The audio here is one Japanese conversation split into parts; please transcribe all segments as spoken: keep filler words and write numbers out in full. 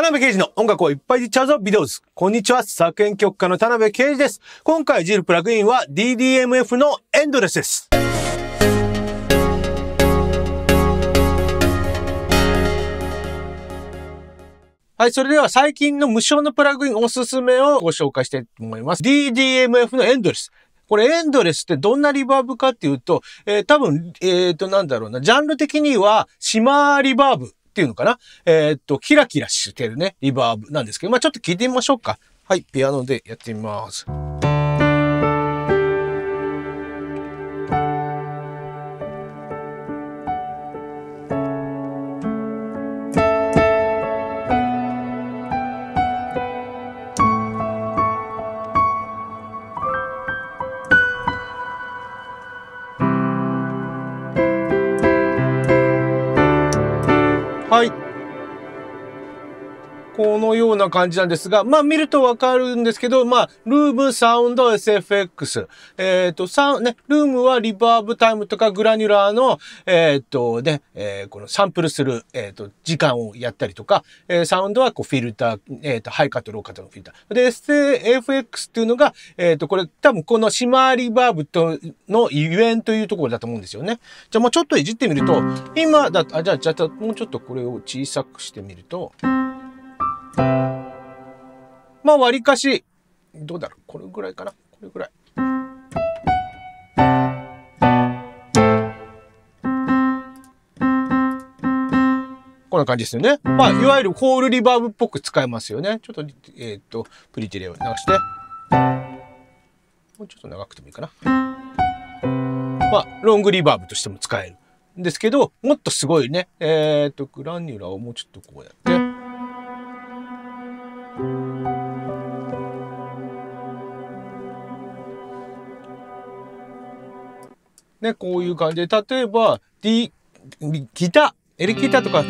田辺啓二の音楽をいっぱいいっちゃうぞビデオズ。こんにちは、作編曲家の田辺啓二です。今回いじるプラグインは ディーディーエムエフ のエンドレスです。はい、それでは最近の無償のプラグインおすすめをご紹介したいと思います。ディーディーエムエフ のエンドレス。これエンドレスってどんなリバーブかっていうと、えー、多分、えっと、なんだろうな、ジャンル的にはシマーリバーブっていうのかな。えっと、キラキラしてるね、リバーブなんですけど、まあちょっと聞いてみましょうか。はい、ピアノでやってみます。はい。このような感じなんですが、まあ見るとわかるんですけど、まあ、ルーム、サウンド、エスエフエックス。えっと、サウン、ね、ルームはリバーブタイムとかグラニュラーの、えっと、ね、えー、このサンプルする、えっと、時間をやったりとか、えー、サウンドはこうフィルター、えっと、ハイカット、ローカットのフィルター。で、エスエフエックス っていうのが、えっと、これ多分このシマーリバーブとのゆえんというところだと思うんですよね。じゃあもうちょっといじってみると、今だと、あ、じゃあ、じゃあ、もうちょっとこれを小さくしてみると、まあ、割りかし、どうだろうこれぐらいかなこれぐらい。こんな感じですよね。まあ、いわゆるホールリバーブっぽく使えますよね。ちょっと、えっと、プリティレを流して。もうちょっと長くてもいいかな。まあ、ロングリバーブとしても使えるんですけど、もっとすごいね。えっと、グラニュラをもうちょっとこうやって。ね、こういう感じで、例えば、D、ギター、エレキギターとか、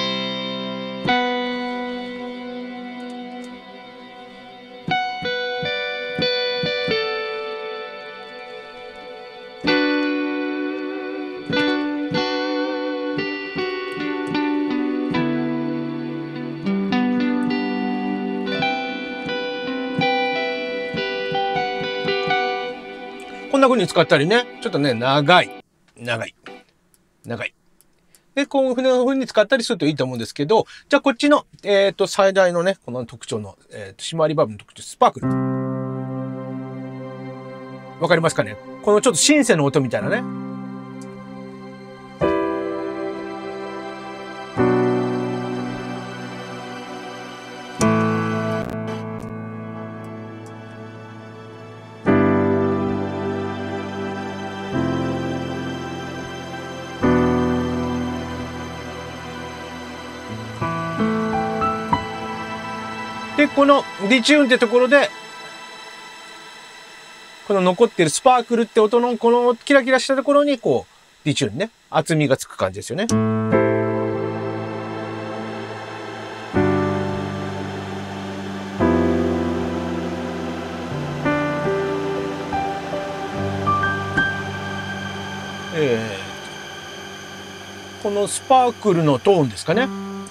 こんな風に使ったりね、ちょっとね、長い、長い、長い。で、こういう風に使ったりするといいと思うんですけど、じゃあこっちの、えっと、最大のね、この特徴の、えっと、シマーリバーブの特徴、スパークル。わかりますかね？このちょっとシンセの音みたいなね。で、このディチューンってところで、この残ってるスパークルって音のこのキラキラしたところにこう、ディチューンにね、厚みがつく感じですよね。えー、このスパークルのトーンですかね。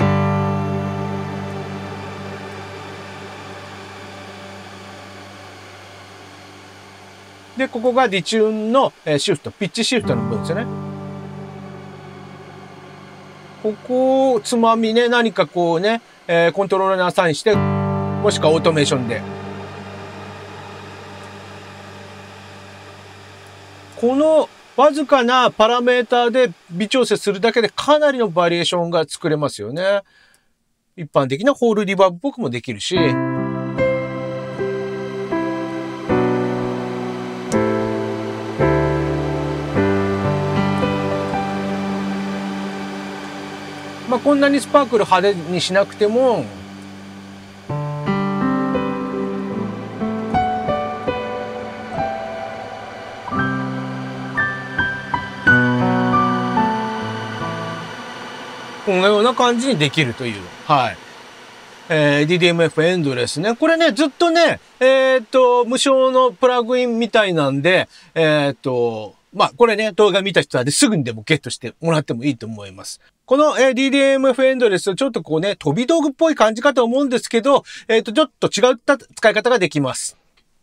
で、ここがディチューンのシフト、ピッチシフトの部分ですよね。ここをつまみね、何かこうね、えー、コントローラーにアサインして、もしくはオートメーションで。このわずかなパラメーターで微調整するだけでかなりのバリエーションが作れますよね。一般的なホールリバーブっぽくもできるし、まあこんなにスパークル派手にしなくても、このような感じにできるという。はい。えー、ディーディーエムエフ エンドレスね。これね、ずっとね、えー、っと、無償のプラグインみたいなんで、えー、っと、まあ、これね、動画見た人はですぐにでもゲットしてもらってもいいと思います。 この、えー、ディーディーエムエフ エンドレス、ちょっとこうね、飛び道具っぽい感じかと思うんですけど、えっと、ちょっと違った使い方ができます。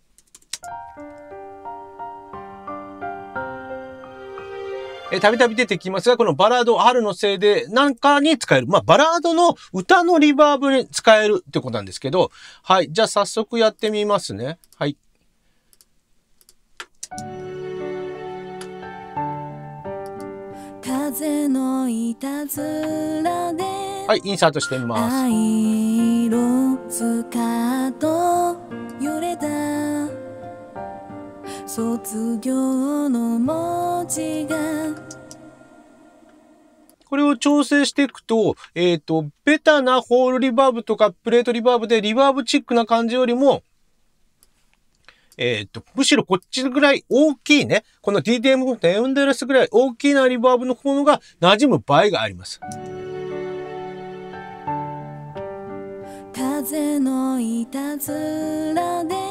えー、たびたび出てきますが、このバラード春のせいでなんかに使える。まあ、バラードの歌のリバーブに使えるってことなんですけど、はい。じゃあ早速やってみますね。はい。 風のいたずらで、 はい、インサートしてみます。 藍色スカート揺れた卒業の文字が、 これを調整していくと、えっと、ベタなホールリバーブとかプレートリバーブでリバーブチックな感じよりも、えっと、むしろこっちぐらい大きいね、この ディーディーエム エンドレスぐらい大きなリバーブの方が馴染む場合があります。 風のいたずらで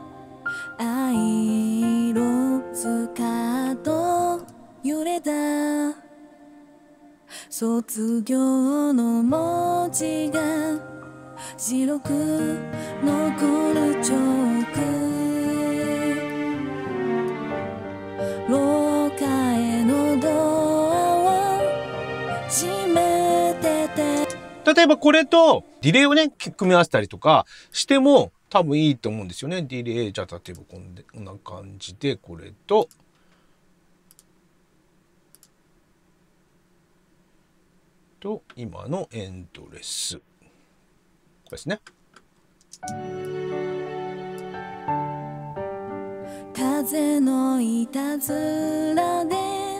藍色スカート揺れた卒業の文字が白く残るチョーク、廊下へのドアを閉めてて、 例えばこれとディレイをね、組み合わせたりとかしても多分いいと思うんですよね。ディレイ、じゃあ例えばこんな感じで、これと、と、今のエンドレス。これですね。 風のいたずらで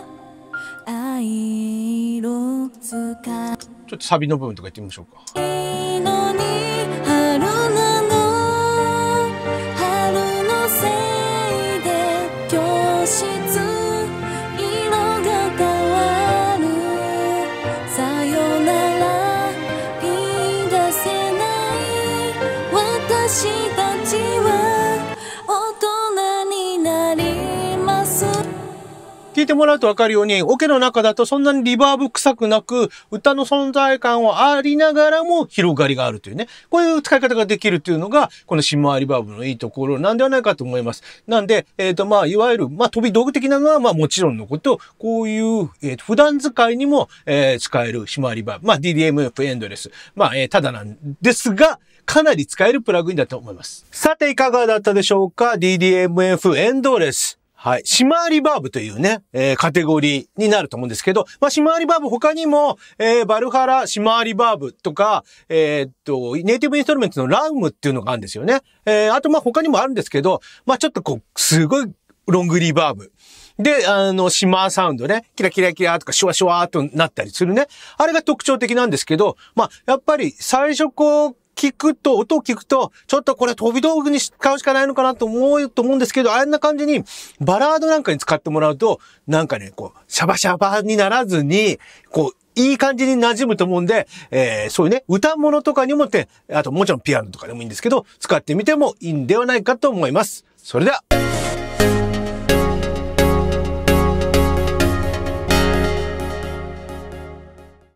藍色スカート、 ちょっとサビの部分とか言ってみましょうか。 いいのに春なの、春のせいで教室色が変わる、さよなら言い出せない私たちは大人になります。 聞いてもらうと分かるように、オケの中だとそんなにリバーブ臭くなく、歌の存在感はありながらも広がりがあるというね。こういう使い方ができるというのが、このシマーリバーブのいいところなんではないかと思います。なんで、えっと、まあ、いわゆる、まあ、飛び道具的なのは、まあ、もちろんのこと、こういう、えー、普段使いにも、えー、使えるシマーリバーブ。まあ、ディーディーエムエフ エンドレス。まあ、えー、ただなんですが、かなり使えるプラグインだと思います。さて、いかがだったでしょうか？ ディーディーエムエフ エンドレス。はい。シマーリバーブというね、えー、カテゴリーになると思うんですけど、まあ、シマーリバーブ他にも、えー、バルハラシマーリバーブとか、えー、っと、ネイティブインストルメントのラウムっていうのがあるんですよね。えー、あと、ま、他にもあるんですけど、まあ、ちょっとこう、すごいロングリバーブ。で、あの、シマーサウンドね、キラキラキラとかシュワシュワーとなったりするね。あれが特徴的なんですけど、まあ、やっぱり最初こう、聞くと、音を聞くと、ちょっとこれ飛び道具に使うしかないのかなと思うと思うんですけど、あんな感じに、バラードなんかに使ってもらうと、なんかね、こう、シャバシャバにならずに、こう、いい感じに馴染むと思うんで、えー、そういうね、歌物とかにもって、あともちろんピアノとかでもいいんですけど、使ってみてもいいんではないかと思います。それでは。